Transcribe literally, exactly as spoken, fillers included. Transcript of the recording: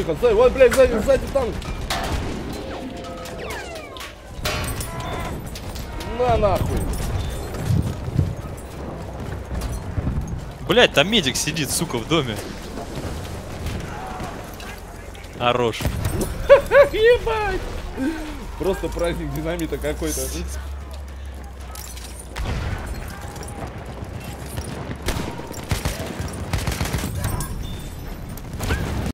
тихо, стой, вот, блядь, сзади, сзади танк. На нахуй. Блять, там медик сидит, сука, в доме. Хорош. Ебать. Просто праздник динамита какой-то.